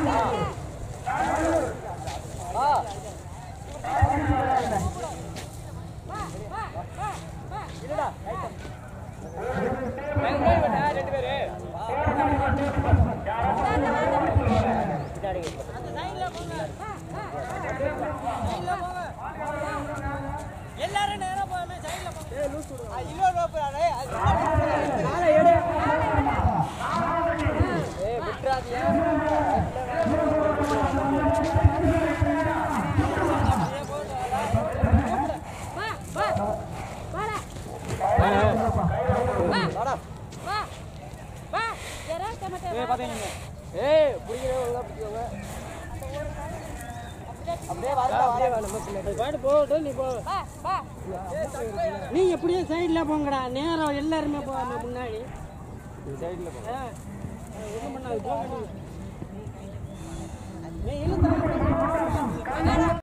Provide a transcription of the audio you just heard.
நீ எப்படியே சைட்ல போங்கடா நேரம் எல்லாருமே போவாங்க முன்னாடி சைடுல ஒன்றும் பண்ணாது போக